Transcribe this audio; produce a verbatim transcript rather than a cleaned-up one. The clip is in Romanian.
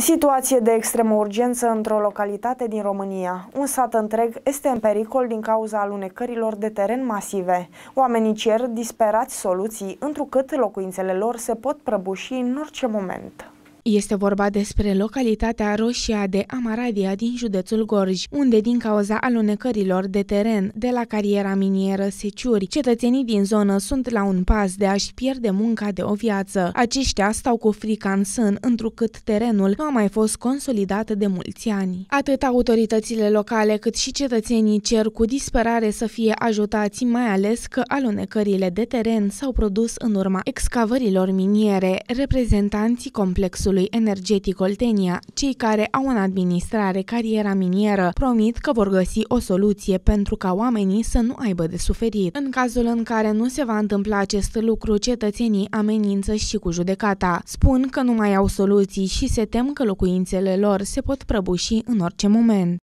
Situație de extremă urgență într-o localitate din România. Un sat întreg este în pericol din cauza alunecărilor de teren masive. Oamenii cer disperați soluții, întrucât locuințele lor se pot prăbuși în orice moment. Este vorba despre localitatea Roșia de Amaradia din județul Gorj, unde din cauza alunecărilor de teren de la cariera minieră Seciuri, cetățenii din zonă sunt la un pas de a-și pierde munca de o viață. Aceștia stau cu frica în sân, întrucât terenul nu a mai fost consolidat de mulți ani. Atât autoritățile locale cât și cetățenii cer cu disperare să fie ajutați, mai ales că alunecările de teren s-au produs în urma excavărilor miniere. Reprezentanții complexului energetic Oltenia, cei care au în administrare cariera minieră, promit că vor găsi o soluție pentru ca oamenii să nu aibă de suferit. În cazul în care nu se va întâmpla acest lucru, cetățenii amenință și cu judecata. Spun că nu mai au soluții și se tem că locuințele lor se pot prăbuși în orice moment.